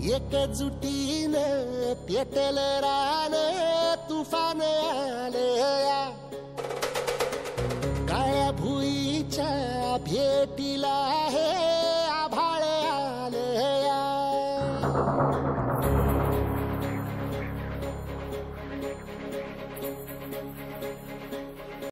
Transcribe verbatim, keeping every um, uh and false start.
एकजुटीने पेटल रान तुफान आले या काळ्या भुईच्या भेटीला हे आभाळ आले या